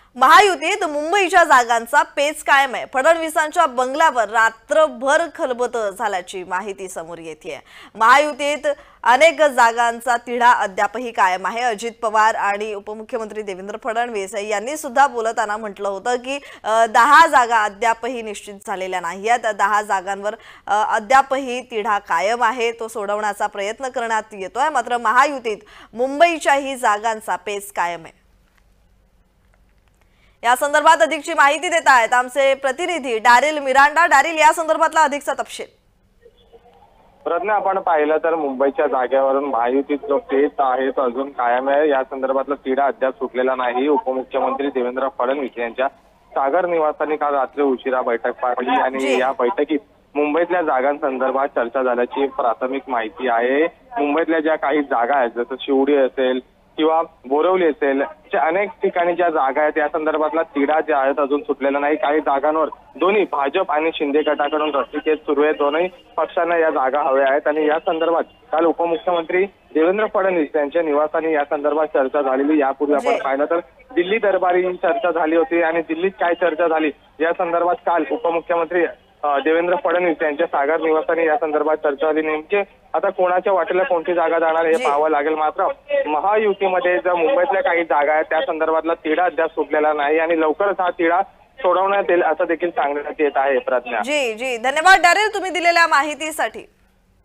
महायुतीत मुंबईच्या जागांचा पेच कायम आहे। फडणवीसांच्या बंगल्यावर रात्रभर खलबतं झाल्याची माहिती समोर येते। महायुतीत अनेक जागांचा तिढा अद्यापही कायम आहे। अजित पवार आणि उपमुख्यमंत्री देवेंद्र फडणवीस यांनी सुद्धा बोलताना म्हटलं होतं की 10 जागा अद्यापही निश्चित झालेल्या नाहीत। 10 जागांवर अद्यापही तिढा कायम आहे, तो सोडवण्याचा प्रयत्न करण्यात येतोय। मात्र महायुतीत मुंबईच्याही जागांचा पेच कायम आहे। या संदर्भात अधिकची माहिती देत आहेत आमचे प्रतिनिधी डॅरिल मिरांडा। डॅरिल, या संदर्भातला अधिकचा तपशील। प्रज्ञा, आपण पाहिलं तर मुंबईच्या जागेवरून महायुतीत जो पेच आहे तो अजून कायम आहे। या संदर्भातला तिढा अद्याप सुटलेला नाही। उपमुख्यमंत्री देवेंद्र फडणवीस यांच्या सागर निवासाने काल रात्री उशिरा बैठक पार पडली आणि या बैठकीत मुंबईतल्या जागांसंदर्भात चर्चा झाल्याची प्राथमिक माहिती आहे। मुंबईतल्या ज्या काही जागा आहेत, जसं शिवडी असेल किंवा बोरवली असेल, अनेक ठिकाणी ज्या जागा आहेत या संदर्भातला तिढा जे आहेत अजून सुटलेला नाही। काही जागांवर दोन्ही भाजप आणि शिंदे गटाकडून रस्सीखेच सुरू आहे। दोन्ही पक्षांना या जागा हव्या आहेत आणि या संदर्भात काल उपमुख्यमंत्री देवेंद्र फडणवीस यांच्या निवासाने या संदर्भात चर्चा झालेली। यापूर्वी आपण पाहिलं तर दिल्ली दरबारी चर्चा झाली होती आणि दिल्लीत काय चर्चा झाली या संदर्भात काल उपमुख्यमंत्री देवेंद्र फडणवीस यांच्या सागर निवासाने या संदर्भात चर्चा झाली। नेमके आता कोणाच्या वाटेला कोणती जागा जाणार हे पाहावं लागेल। मात्र महायुतीमध्ये ज्या मुंबईतल्या काही जागा आहेत त्या संदर्भातला तिढा अद्याप सुटलेला नाही आणि लवकरच हा तिढा सोडवण्यात येईल असं देखील सांगण्यात येत आहे। प्रज्ञा जी धन्यवाद डॅरिल, तुम्ही दिलेल्या माहितीसाठी।